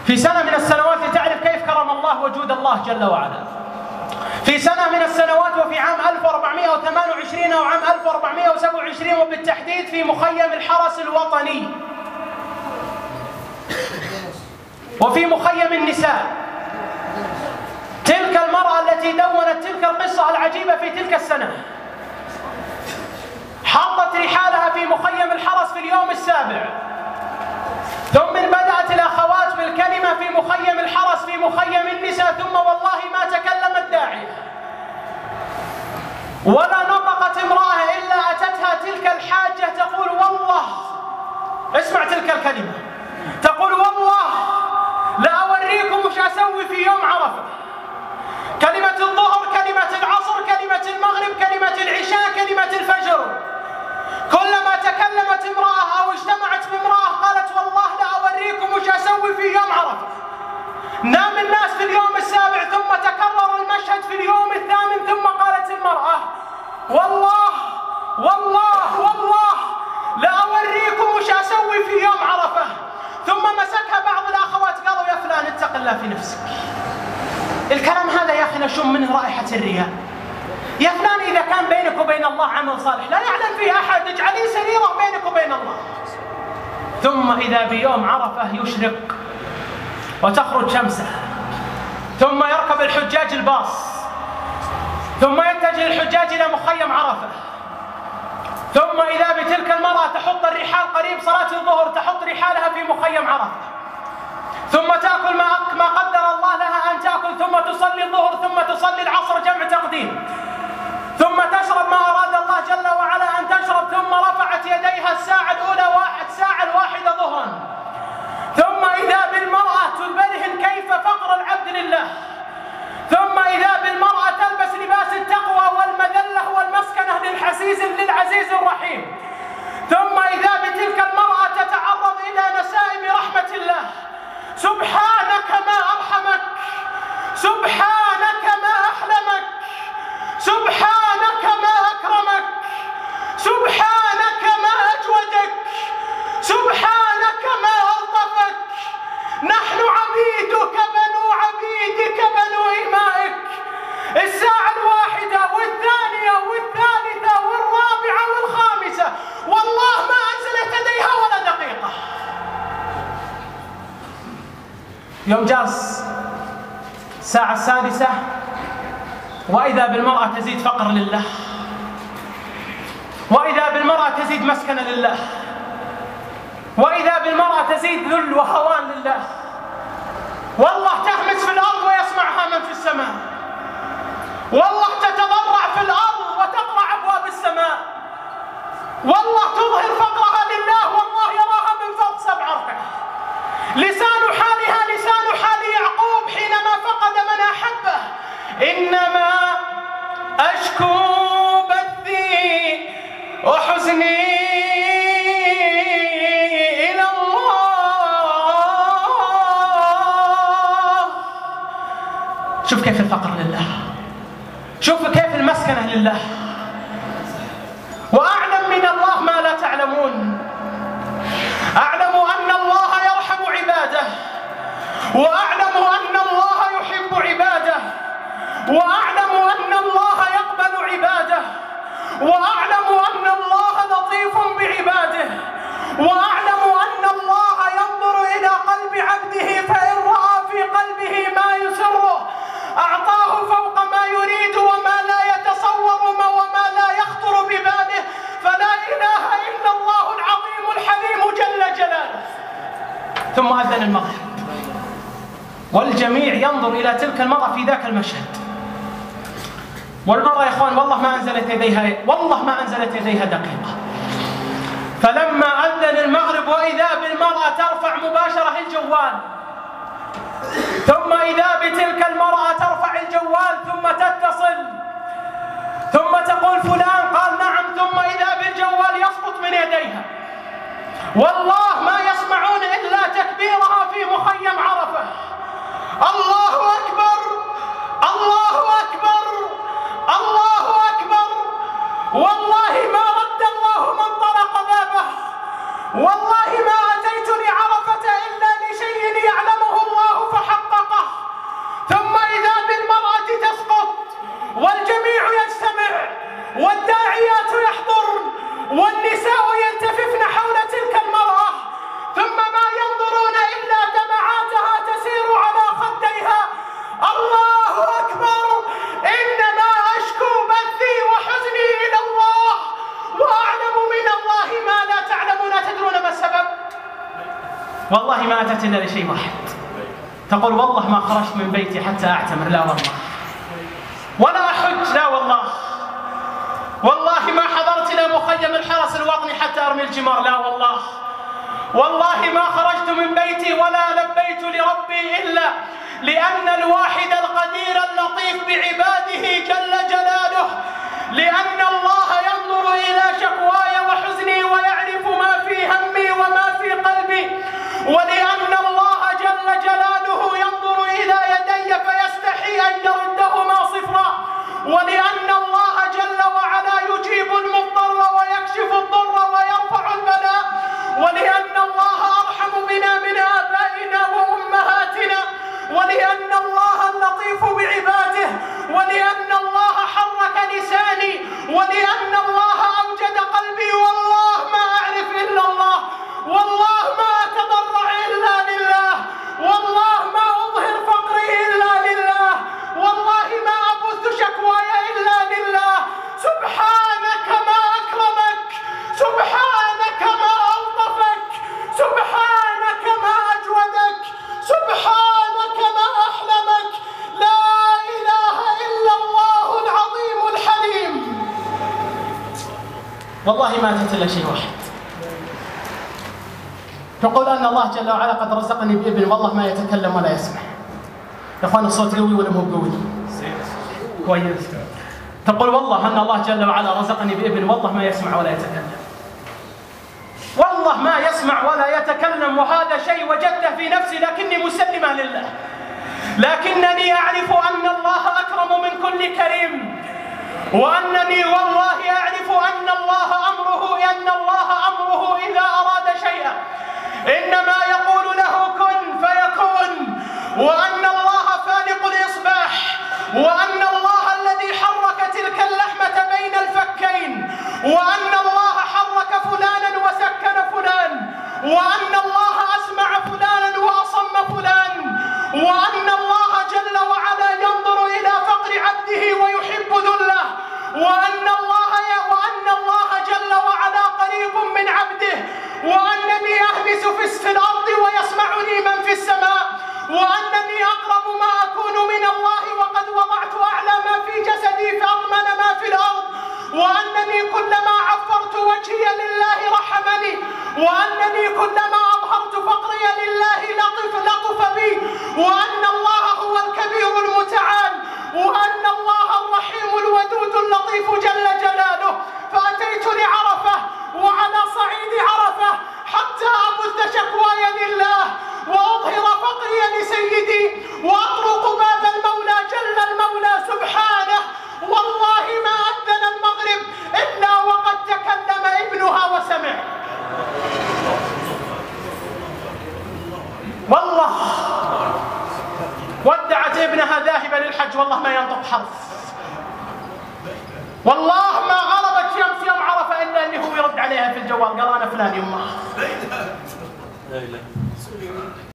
في سنة من السنوات لتعرف كيف كرم الله وجود الله جل وعلا. في سنة من السنوات وفي عام 1428 أو عام 1427 وبالتحديد في مخيم الحرس الوطني وفي مخيم النساء، تلك المرأة التي دونت تلك القصة العجيبة في تلك السنة حطت رحالها في مخيم الحرس في اليوم السابع، ثم بدأت الأخوات بالكلمة في مخيم الحرس في مخيم النساء، ثم والله ما تكلمت داعية ولا نطقت امرأة إلا أتتها تلك الحاجة تقول والله، اسمع تلك الكلمة، تقول والله لأوريكم وش أسوي في يوم عرفة. كلمة الظهر، كلمة العصر، كلمة المغرب، كلمة العشاء، كلمة الفجر، كلما تكلمت امرأة أو اجتمعت بامرأة قالت والله لأوريكم وش أسوي في يوم عرفة. نام الناس في اليوم السابع ثم تكرر المشهد في اليوم الثامن، ثم قالت المرأة والله والله والله لأوريكم وش أسوي في يوم عرفة. ثم مسكها بعض الأخوات قالوا يا فلان اتق الله في نفسك، الكلام هذا يا أخي نشم منه رائحة الرياء. يا فلان إذا كان بينك وبين الله عمل صالح لا يعلم فيه أحد اجعلي سريرة بينك وبين الله. ثم إذا بيوم عرفة يشرق وتخرج شمسه، ثم يركب الحجاج الباص، ثم يتجه الحجاج إلى مخيم عرفة، ثم إذا بتلك المرأة تحط الرحال قريب صلاة الظهر، تحط رحالها في مخيم عرفة، ثم تأكل ما قدر الله لها أن تأكل، ثم تصلي الظهر، ثم تصلي العصر جمع تقديم، ثم تشرب ما أراد الله جل وعلا أن تشرب، ثم رفعت يديها الساعة الأولى الساعة الواحدة ظهرا، ثم إذا بالمرأة تبرهن كيف فقر العبد لله، ثم إذا بالمرأة تلبس لباس التقوى والمذلة والمسكنة للعزيز الرحيم، ثم إذا بتلك المرأة تتعرض إلى نسائم رحمة الله. سبحانك ما أرحمك، سبحانك ما أحلمك، سبحانك ما أكرمك، سبحانك ما أجودك، سبحانك ما ألطفك، نحن عبيدك بنو عبيدك بنو إمائك. الساعة الواحدة والثانية والثالثة والرابعة والخامسة والله ما أنزلت يديها ولا دقيقة. يوم جاس الساعة السادسة وإذا بالمرأة تزيد فقر لله، وإذا بالمرأة تزيد مسكنة لله، وإذا بالمرأة تزيد ذل وهوان لله. والله تهمس في الأرض ويسمعها من في السماء، والله تتضرع في الأرض وتقرع أبواب السماء، والله تظهر فقرها لله والله يراها من فوق 7 أركع. لسان حالها لسان حال يعقوب حينما فقد من أحبه، إنما أشكو بثي وحزني إلى الله. شوف كيف الفقر لله، شوف كيف المسكنة لله. وأعلم من الله ما لا تعلمون، أعلم أن الله يرحم عباده، وأعلم أن الله يحب عباده، وأعلم أن الله يقبل عباده، وأعلم أن الله لطيف بعباده، وأعلم أن الله ينظر إلى قلب عبده فإن رأى في قلبه ما يسره أعطاه فوق ما يريد وما لا يتصور وما لا يخطر بباله. فلا إله إلا الله العظيم الحليم جل جلاله. ثم أذن المغرب والجميع ينظر إلى تلك المرأة في ذاك المشهد، والمرأة يا إخوان والله ما أنزلت يديها دقيقة. فلما أذن المغرب وإذا بالمرأة ترفع مباشرة الجوال، ثم إذا بتلك المرأة ترفع الجوال ثم تتصل، ثم تقول فلان قال نعم، ثم إذا بالجوال يسقط من يديها. والله ما يسمعون إلا تكبيرها في مخيم عرفة. الله أكبر، الله أكبر، الله أكبر. والله ما رد الله من طرق بابه، والله ما أتيت لعرفة إلا لشيء يعلمه الله والله ما أتت إلا لشيء واحد. تقول والله ما خرجت من بيتي حتى أعتمر، لا والله. ولا أحج، لا والله. والله ما حضرت إلى مخيم الحرس الوطني حتى أرمي الجمار، لا والله. والله ما خرجت من بيتي ولا لبيت لربي إلا لأن الواحد القدير اللطيف بعباده جل جلاله، لأن الله ينظر إلى شكواي وحزني ويعرف ما في همي وما في قلبي، ولأن الله جل جلاله ينظر إلى يدي فيستحي أن يردهما صفرا، ولأن الله جل وعلا يجيب المضطر ويكشف الضر ويرفع البلاء، ولأن الله أرحم بنا من آبائنا وأمهاتنا، ولأن الله اللطيف بعباده، ولأن الله حرك لساني، ولأن الله أوجد قلبي. والله ما أعرف إلا الله، والله ما أتضرع إلا لله، والله ما أظهر فقري إلا لله، والله ما أبث شكواي إلا لله. سبحانك ما أكرمك، سبحانك ما ألطفك، سبحانك ما أجودك، سبحانك ما أحلمك. لا إله إلا الله العظيم الحليم. والله ما أتت إلا شيء واحد. تقول أن الله جل وعلا قد رزقني بابن والله ما يتكلم ولا يسمع. يا أخوان الصوت قوي ولا مو قوي؟ كويس. تقول والله أن الله جل وعلا رزقني بابن والله ما يسمع ولا يتكلم، والله ما يسمع ولا يتكلم، وهذا شيء وجدته في نفسي لكني مسلمة لله، لكنني أعرف أن الله أكرم من كل كريم، وأنني والله أعرف أن الله أمره إذا أراد شيئا إنما يقول له كن فيكون، وأن الله فالق الإصباح، وأن الله الذي حرك تلك اللحمة بين الفكين، وأن الله حرك فلانا وسكن فلان، وأن الله أسمع فلانا وأصم فلان، وأن الله جل وعلا ينظر إلى فقر عبده ويحب ذله، وأن الله جل وعلا قريب من عبده، وأنني أهمس في الأرض ويسمعني من في السماء، وأنني أقرب ما أكون من الله وقد وضعت أعلى ما في جسدي فأضمن ما في الأرض، وأنني كلما عفرت وجهي لله رحمني، وأنني كلما أظهرت فقري لله لطف بي، وأن الله هو الكبير المتعال، وأن الله الرحيم الودود اللطيف جل جلاله. فأتيت لعرفة وعلى صعيد عرفة حتى أبث شكواي لله وأظهر فقري لسيدي وأطرق باب المولى جل المولى سبحانه. والله ما أذن المغرب إلا وقد تكلم ابنها وسمع. والله ودعت ابنها ذاهبا للحج والله ما ينطق حرف، والله ما غربت شمس يوم عرفة إلا أنه يرد عليها في الجوال قال أنا فلان يمه.